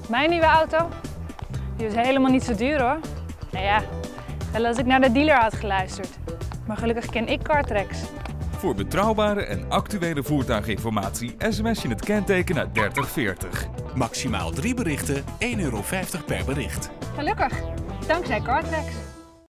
Mijn nieuwe auto? Die is helemaal niet zo duur hoor. Nou ja, wel als ik naar de dealer had geluisterd. Maar gelukkig ken ik Cartrax. Voor betrouwbare en actuele voertuiginformatie sms je het kenteken naar 3040. Maximaal 3 berichten, €1,50 per bericht. Gelukkig, dankzij Cartrax.